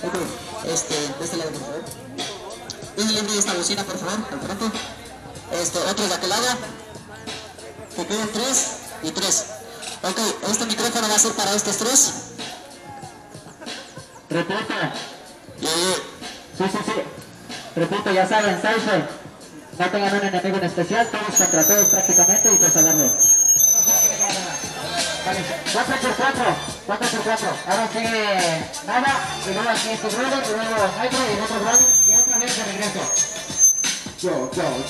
Ok, de este lado, por favor. Denle libre esta bocina, por favor, al rato. Otro de aquel lado. Que queden 3 y 3. Ok, este micrófono va a ser para estos 3. Repito. Sí. Repito, ya saben, Cypher. No tengan un enemigo en especial, todos contra todos prácticamente y pues a darle. Vale, 4x4. Ahora sigue nada, y luego aquí este brother, y luego Nitro y el otro brother, y otra vez de regreso. Yo.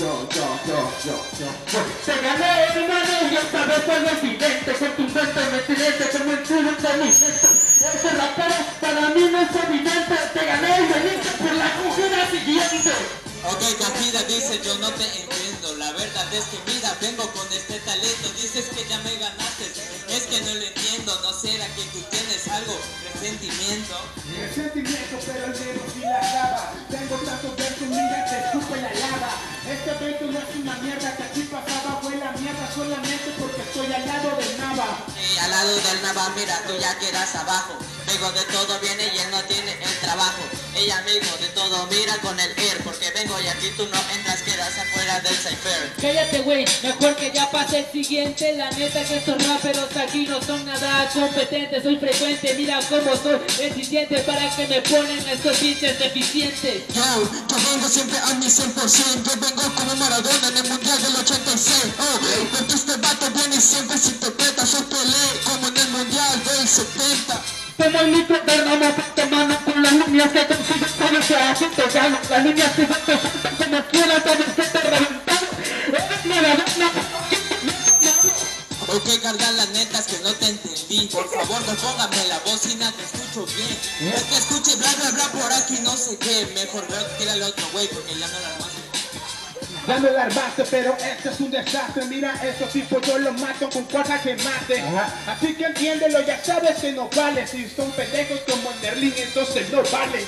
Te gané, hermano, y esta vez fue evidente, contundentemente, como el culo de mi gesto. Ese rapero para mí no es evidente, te gané y veniste por la cogida siguiente. Ok, Cogida dice, yo no te entiendo. La verdad es que mira, vengo con este talento. Dices que ya me ganaste, es que no lo entiendo. ¿No será que tú tienes algo? Resentimiento. Resentimiento, pero el dedo sí la clava. Tengo tantos versos, mira, te escupe la lava. Este evento no es una mierda, que aquí pasaba fue la mierda solamente porque estoy al lado del Nava. Al lado del Nava, mira, tú ya quedas abajo. Vengo de todo viene y él no tiene el trabajo. Ella amigo de todo mira con el air, porque vengo y aquí tú no entras, quedas afuera del Cypher. Cállate, güey, mejor que ya pase el siguiente. La neta que estos raperos aquí no son nada competentes. Soy frecuente, mira cómo soy eficiente. Para que me ponen estos pinches deficientes. Yo vengo siempre a mi 100%. Yo vengo como Maradona en el Mundial del 86. Porque este vato viene siempre si te peta. Yo peleé como en el Mundial del 70. Como el micro Bernamo, te mano con las líneas que consigo, sabes que así te gano. Las líneas que van te faltan como quieras, sabes que te reventamos. Eres Maradona. Ok, carnal, la neta es que no te entendí. Por favor, no póngame la bocina, te escucho bien. Es que escuche bla bla bla por aquí, no sé qué. Mejor veo que tira el otro güey, porque ya no la armaste. Dame el armaste, pero esto es un desastre. Mira, esos tipos yo los mato con cosas que mate. Así que entiéndelo, ya sabes que no vale. Si son pendejos como en Berlín, entonces no vale.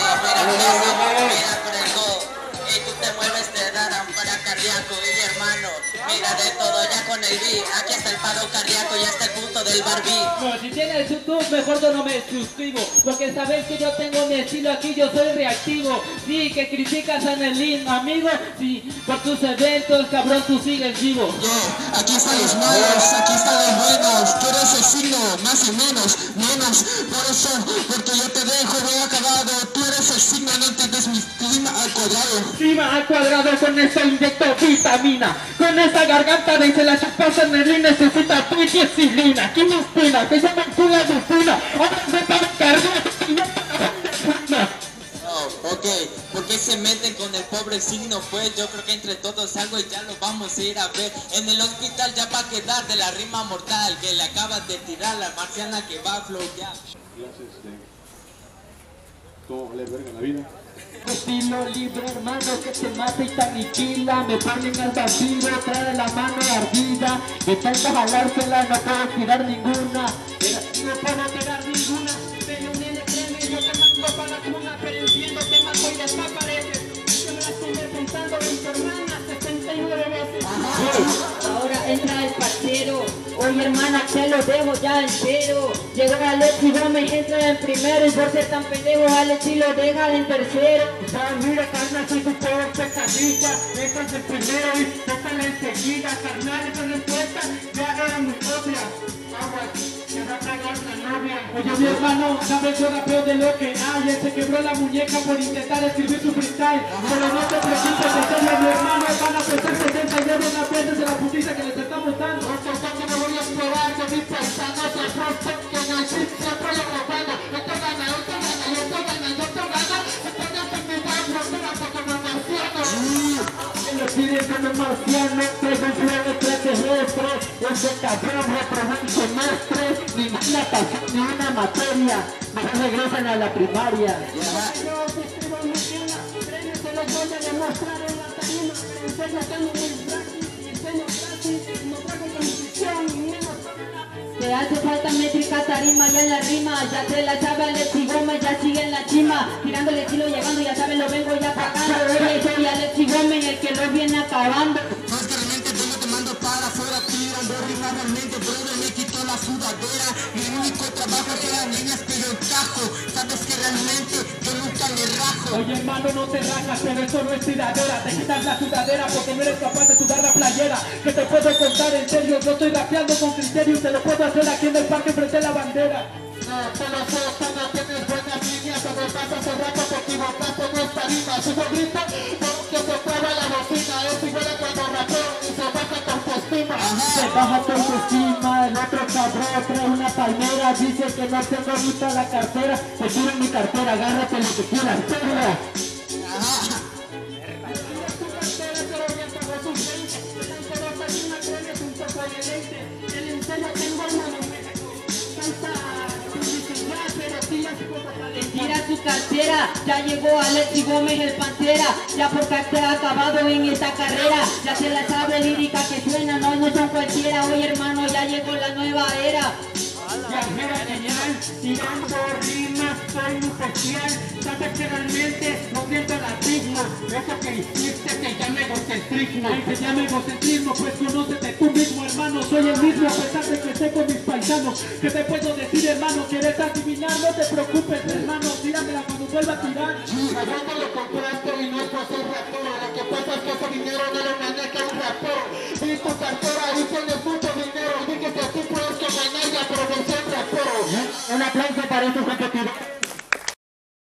Mira por el go. Y tú te mueves, te darán para cardíaco. Y hermano, mira de todo ya con el beat. Aquí está el paro cardíaco, ya está el punto del Barbie. No, si tienes YouTube, mejor yo no me suscribo. Porque sabes que yo tengo mi estilo aquí, yo soy reactivo. Sí, que criticas a Nelín, amigo. Sí, por tus eventos, cabrón, tú sigues vivo. Yo, aquí están los malos, aquí están los buenos. Tú eres el signo, más o menos. Por eso, porque yo te dejo bien acabado. Tú eres el signo, no entiendes mi clima al cuadrado. Clima al cuadrado con esa inyecto vitamina. Con esa garganta de se la chupas a Nelín, necesita tu disciplina. ¿Quién me espina? Que yo me cuida de espina. Ahora me para cargar y no para. Ok, ¿por qué se meten con el pobre signo? Pues yo creo que entre todos algo y ya lo vamos a ir a ver. En el hospital ya va a quedar de la rima mortal que le acabas de tirar la marciana que va a floquear. Clases de cómo valer verga en la vida. Estilo libre, hermano, que te mata y te aniquila. Me ponen al vampiro, trae la mano ardida. Me falta jalársela, no puedo tirar ninguna. No puedo tirar ninguna. Pero nene, créeme, yo te mando para la cuna. Pero entiendo que mato y desaparece. Yo me la estoy pensando en tu hermana 69 veces. Ahora entra el parcero. Oye, hermana, te lo dejo ya entero. Llegó Alex y Gómez, entra en primero. Y por ser tan pendejo, Alex y lo deja en tercero. Mira, carnal, soy tu peor pesadilla. Entras en primero y déjala enseguida. Carnal, esa respuesta ya era muy obvia. Agua, que va a tragar una novia. Oye, mi hermano, sabes yo rapeo de lo que hay. Él se quebró la muñeca por intentar escribir su freestyle. Pero no te preocupes, en serio, mi hermano. Van a pesar 70 y luego una vez de la putiza que les estamos dando. No voy a esperar que mis paisanos se ajusten, que en el chip siempre lo robando. Esto gana, esto gana, esto gana, esto gana. Esto ya se me va a volver porque me marciano. Que lo piden como marciano, traigo un plan extraterrestre. Ese cabrón reprobó un semestre. Ni una pasión, ni una materia. Mejor regresan a la primaria. Yo te escribo muy bien las trenes, se los voy a demostrar en la tarima. Pero en serio tengo muy frágil, enseño gratis, no traigo condición, ni menos. Te hace falta métrica, tarima, ya en la rima. Ya se la sabe Alex y Gómez, ya sigue en la cima. Tirándole kilo llegando, ya sabes, lo vengo ya pagando. Soy Alex y Gómez, el que lo viene acabando. Sabes que realmente yo no te mando para afuera, tirando rima realmente, brother, me quitó la sudadera. Mi único trabajo es que las niñas que yo encajo. Sabes que realmente yo nunca me rajo. Oye hermano, no te rajas, pero eso no es tiradera. Te quitas la sudadera porque no eres capaz de sudar la playera. Que te puedo contar en serio, yo estoy rapeando con criterio. Te lo puedo hacer aquí en el parque frente a la bandera. No, te lo sé, tú no tienes buena línea. Cuando pasas el rato te equivocaste en esta rima. Si yo grito, no, que se traba la bocina. Es igual a cuando rapeo y se baja tu autoestima. Se baja tu autoestima, el otro cabrón trae una palmera. Dice que no tengo ahorita la cartera. Te tiro en mi cartera, agárrate lo que quieras, perra. Tira su cartera, ya llegó Alexis Gómez el Pantera, ya por cartera ha acabado en esta carrera, ya se la sabe lírica que suena, no son cualquiera, oye hermano, ya llegó la nueva era. Viajera genial, tirando rimas, soy muy especial. Sabes que realmente no siento el abismo. Eso que hiciste se llama egocentrismo. Se llama egocentrismo, pues conócete tú mismo, hermano. Soy el mismo a pesar de que esté con mis paisanos. ¿Qué te puedo decir, hermano? ¿Quieres adivinar? No te preocupes, hermano. Tíramela cuando vuelva a tirar. ¿A dónde lo compraste y no es por ser rapero? Lo que pasa es que ese dinero no lo maneja un rapero. Vi tu cartera y tienes mucho dinero. Dije que así puedes que maneja, pero no soy rapero. Un aplauso para estos competidores.